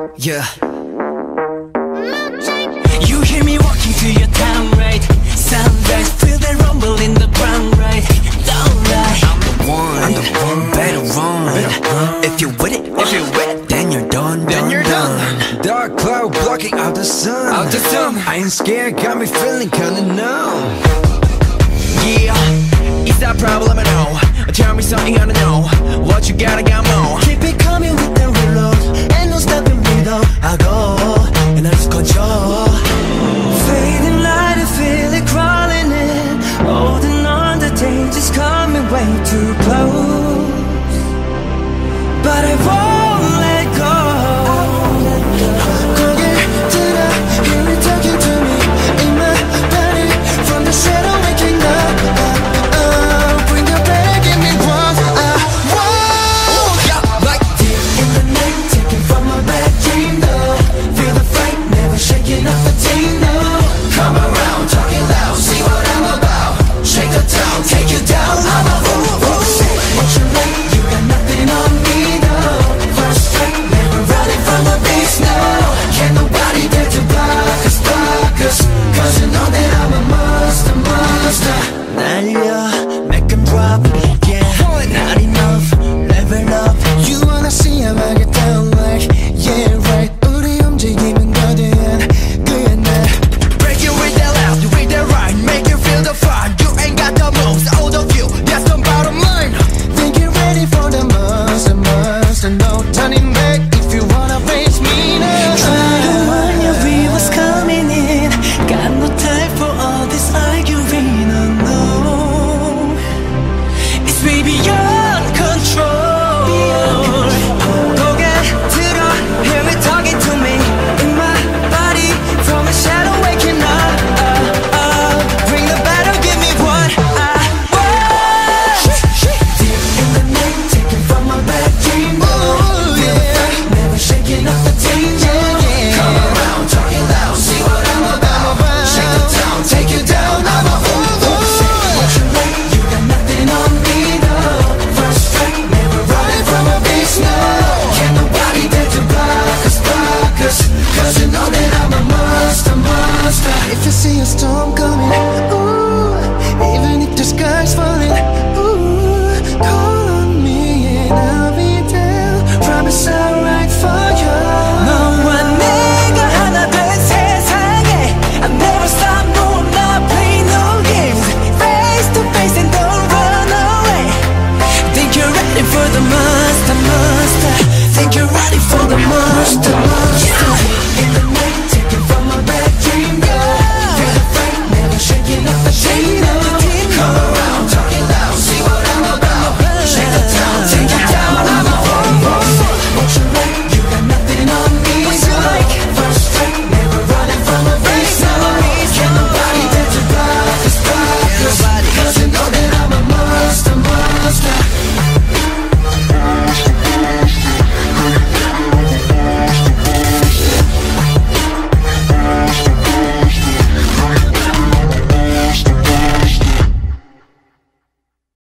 Yeah. You hear me walking through your town, right? Sunrise, feel the rumble in the ground, right? Don't lie, I'm the one, better run. If you're with it, then you're done, done. Dark cloud blocking out the sun. I ain't scared, got me feeling kinda numb. Yeah, is that problem at all? Tell me something I don't know. What you got, I got more. Keep it coming with the reload. Ain't no stopping me though. I go, and I just control. Fading light, I feel it crawling in. Holding on, the danger's coming way too close. But I won't